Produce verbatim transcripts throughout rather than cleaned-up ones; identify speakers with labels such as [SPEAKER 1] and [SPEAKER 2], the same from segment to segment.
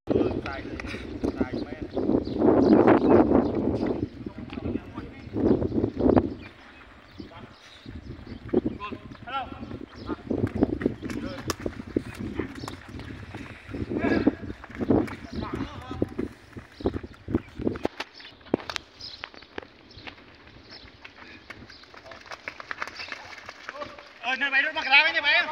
[SPEAKER 1] Nơi bay đốt mặt ra nha bay.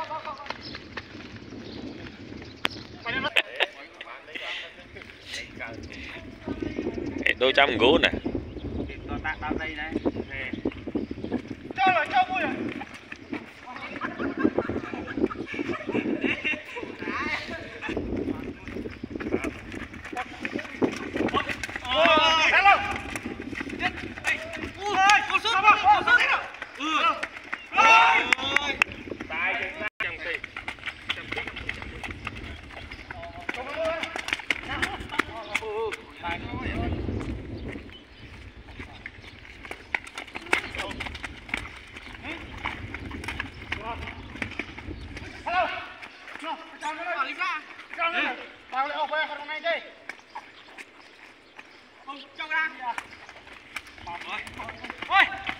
[SPEAKER 2] Đôi trăm gỗ nè.
[SPEAKER 1] Bao dây này. Cho rồi, cho vui rồi. Tao lại ôm về hôm nay đi. Không cho ra. Rồi. Ôi.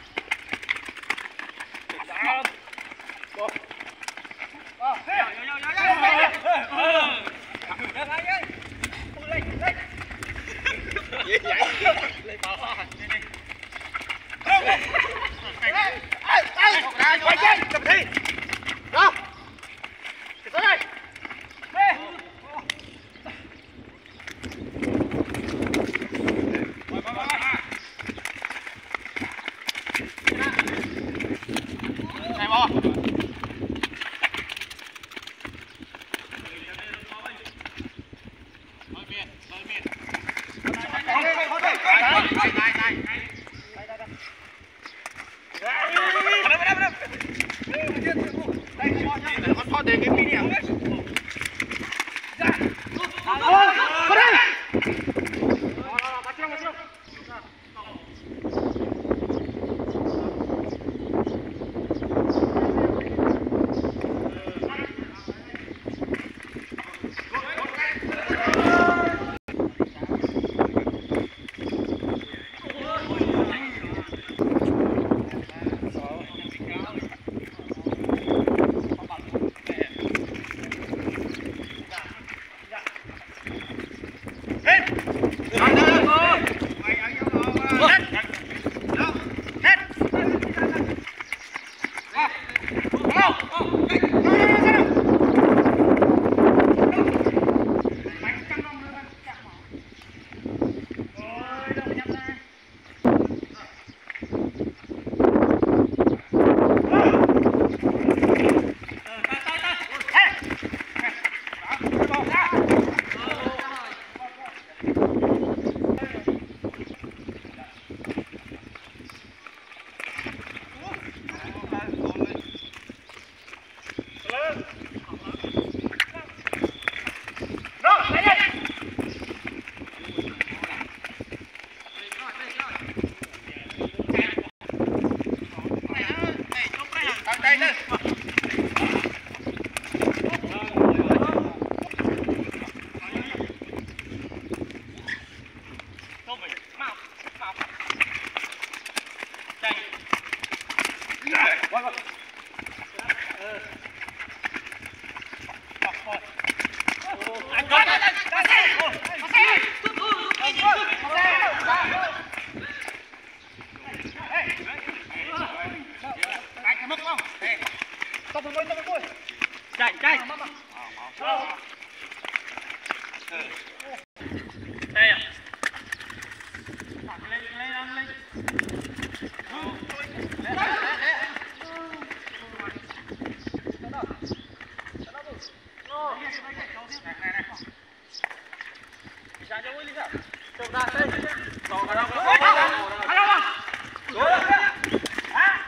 [SPEAKER 1] Đó. Đó. Ờ, vô vô vô vô. Ờ. Lên đây đi. Lên lên. Gì vậy? Lên bò. Đi đi. Không. Ê, ê, quay chơi, cầm thi. Đó. Tới đây. Này bò. Bơi miền, bơi miền. Đây đây đây. Đây đây đây. Đây đây đây. Đây đây đây. Đây cho nhá. Để con để cái mini à. Ra. Ôi, có đây. Đó đó, bắt chưa, bắt chưa. Chạy chạy. Đây à. Lên lên lên. Lisa cho Lisa. Trồng ra đây. Trồng ra đâu? Alo. Rồi. Hả?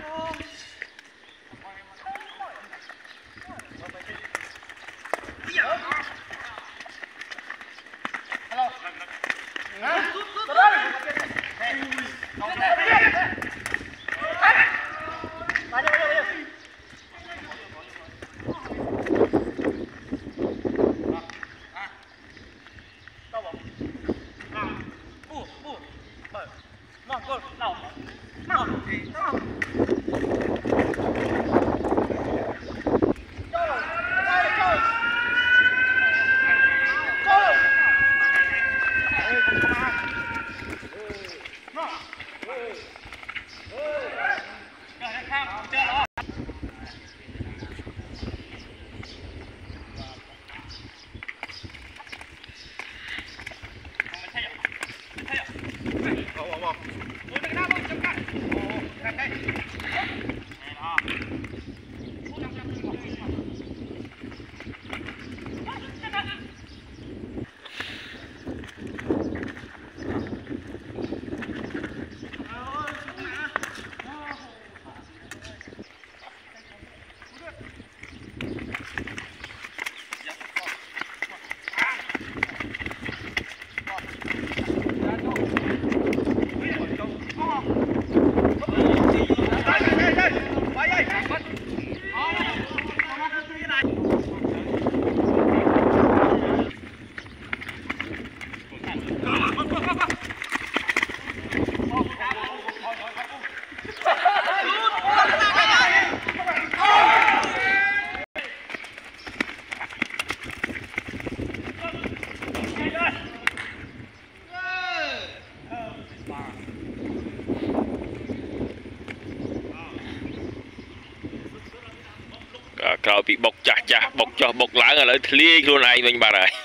[SPEAKER 2] ក្រោយពីបុកចាស់ចាស់បុកចុះបុកឡើងឥឡូវធ្លាយខ្លួនឯងវិញបាត់ហើយ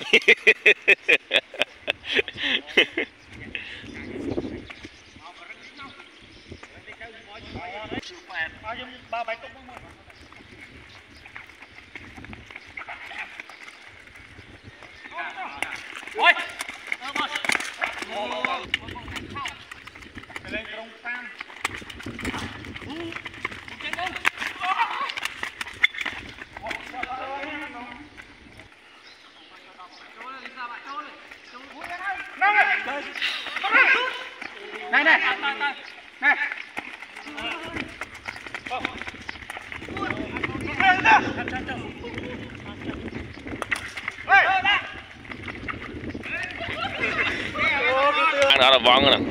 [SPEAKER 1] này này này
[SPEAKER 2] đó là vong nè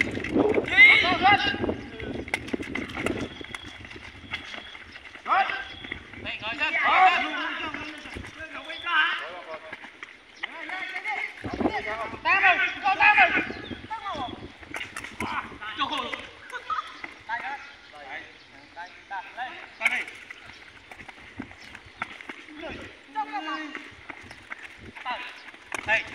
[SPEAKER 1] đây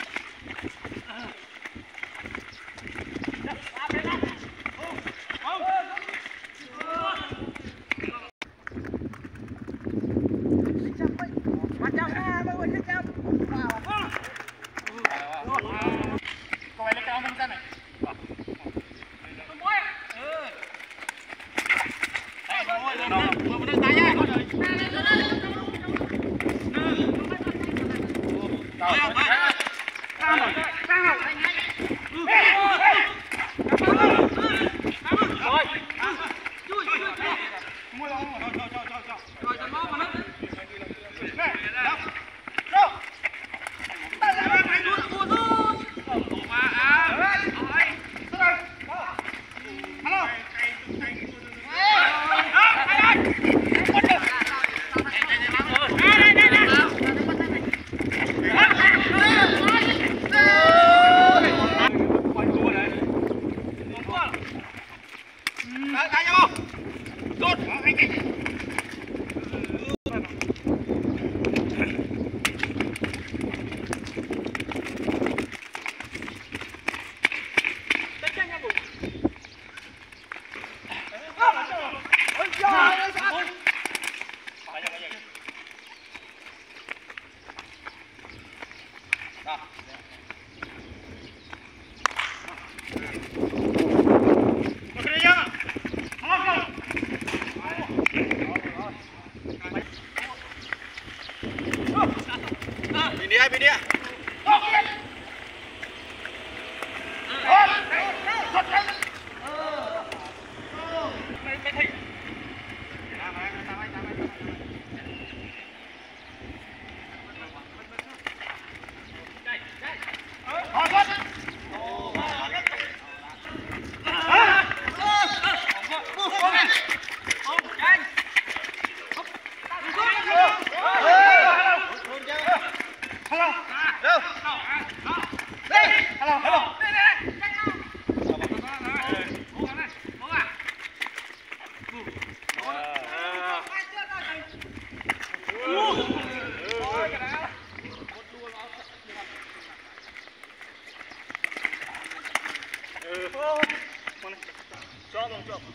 [SPEAKER 1] hello hello cho luôn cho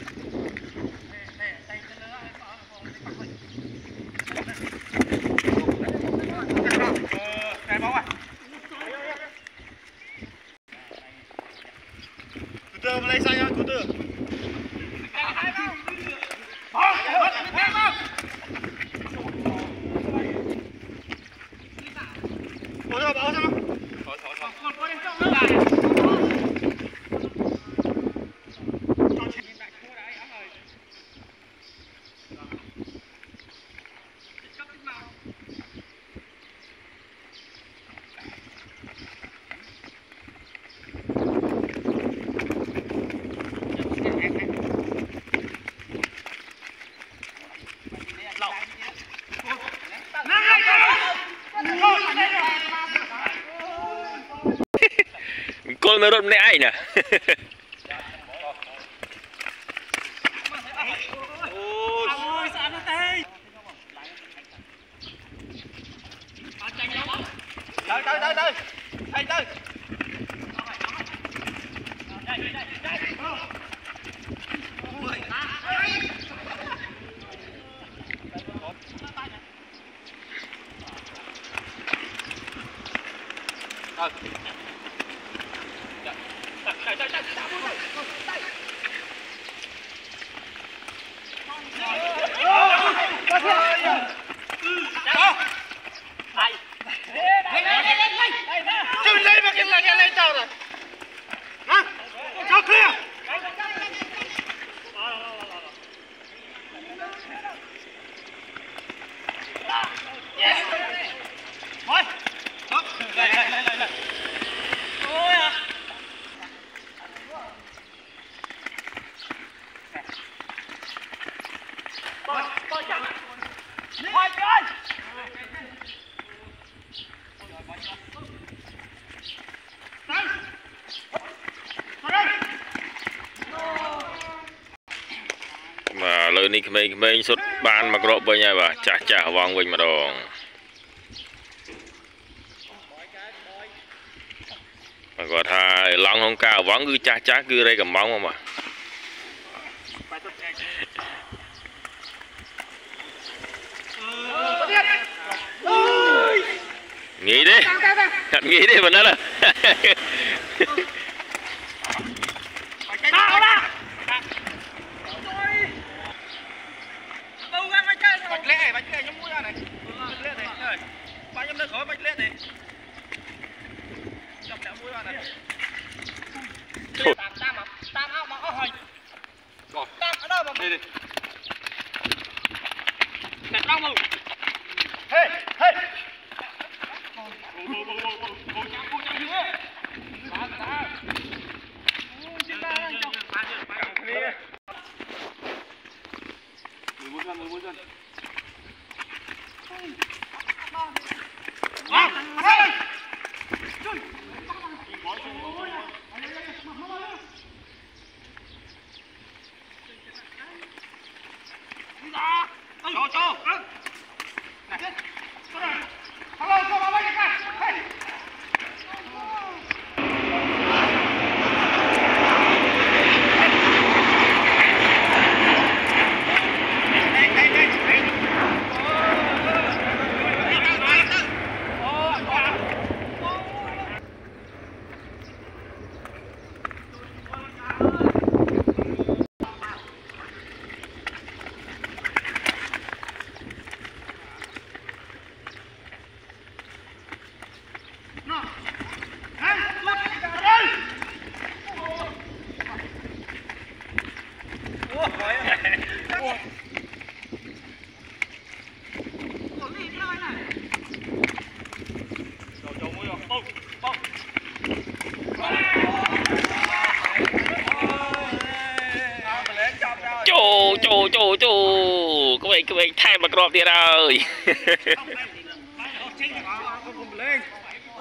[SPEAKER 1] cái bóng à từ từ lấy xanh từ từ bỏ ra bỏ ra thôi thôi thôi còn có đến trong nữa
[SPEAKER 2] Cô mới rốt nè ai nè.
[SPEAKER 1] ôi sao nó tê tới tới tới tới tới tới
[SPEAKER 2] mà lời ní mình mình xuất ban mà gọt với nhau và chả chả vòng mình mà đồ mà gọi thà lòng không cao vắng cứ chả chả cứ đây cầm bóng mà nghĩ đi thật nghĩ đi mà nó là
[SPEAKER 1] bạch lẹ bạch lẹ nhúng mũi ra này bạch lẹ này bao nhiêu nước khói bạch lẹ này chọc lẹ mũi ra này tam tam mà tam áo mà áo hồi tam ở đâu mà đi đi đặt đâu mà hey hey
[SPEAKER 2] chô chô chô chô các bạn các bạn thay mà gọt tiền rồi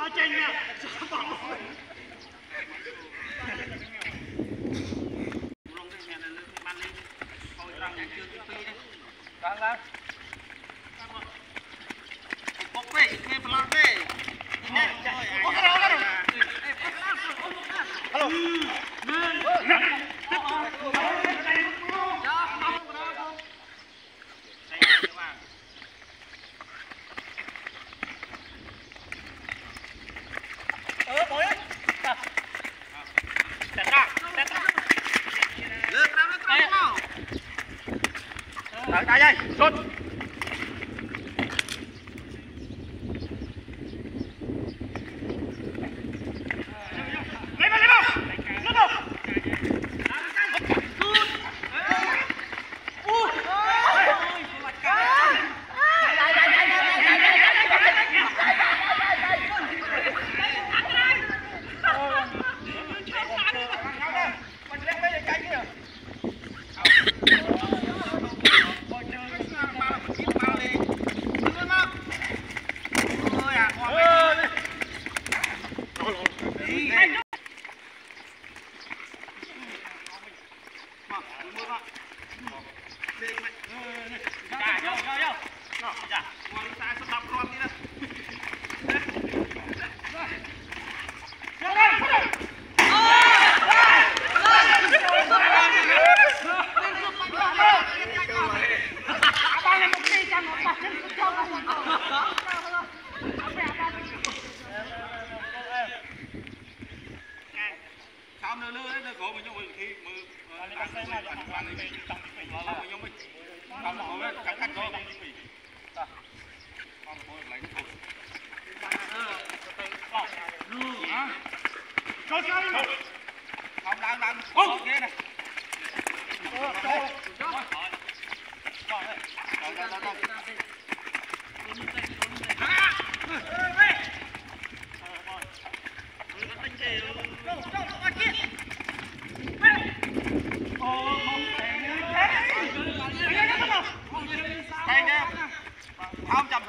[SPEAKER 1] Đây đây, rút. Lấy vào, lấy vào. Rút vào. Không đang đang ô kia này. Không chậm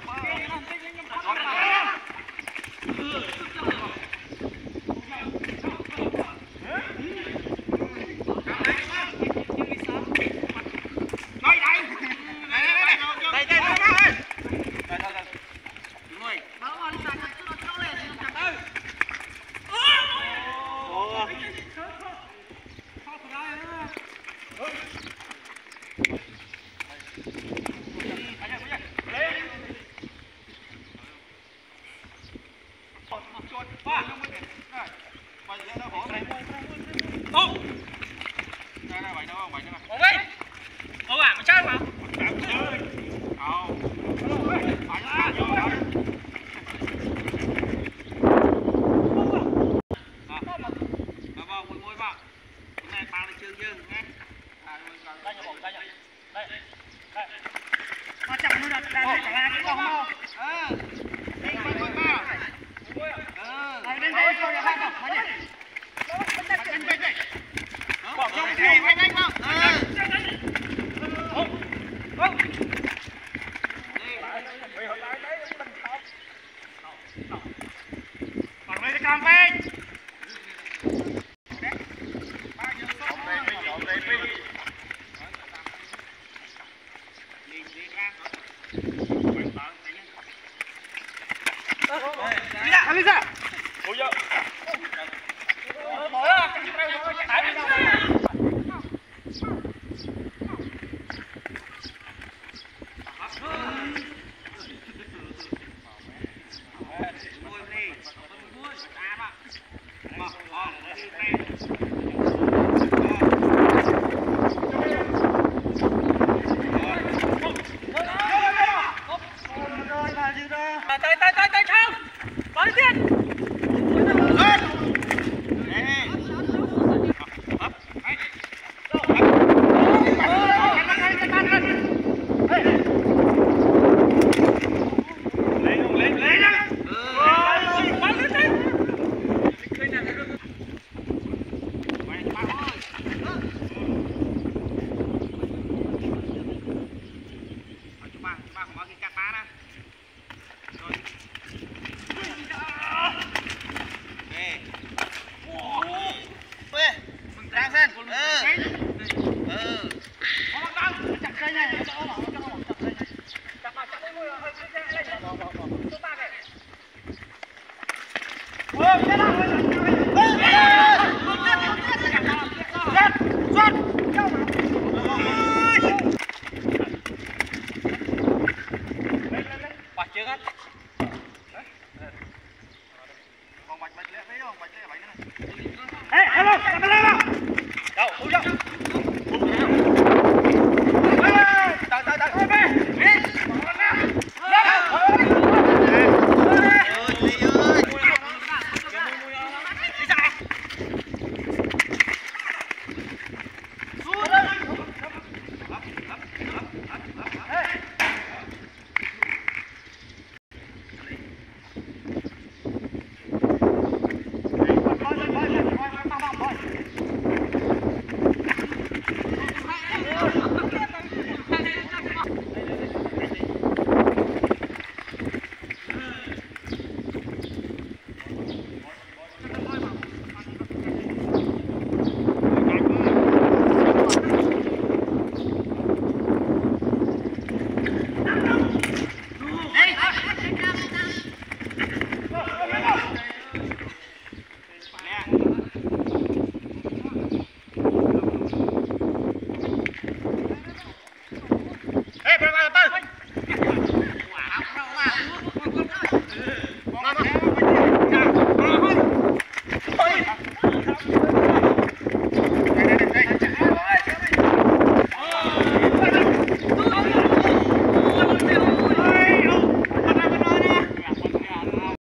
[SPEAKER 1] Ê, hello, cầm lên nào. Đâu, ui đâu.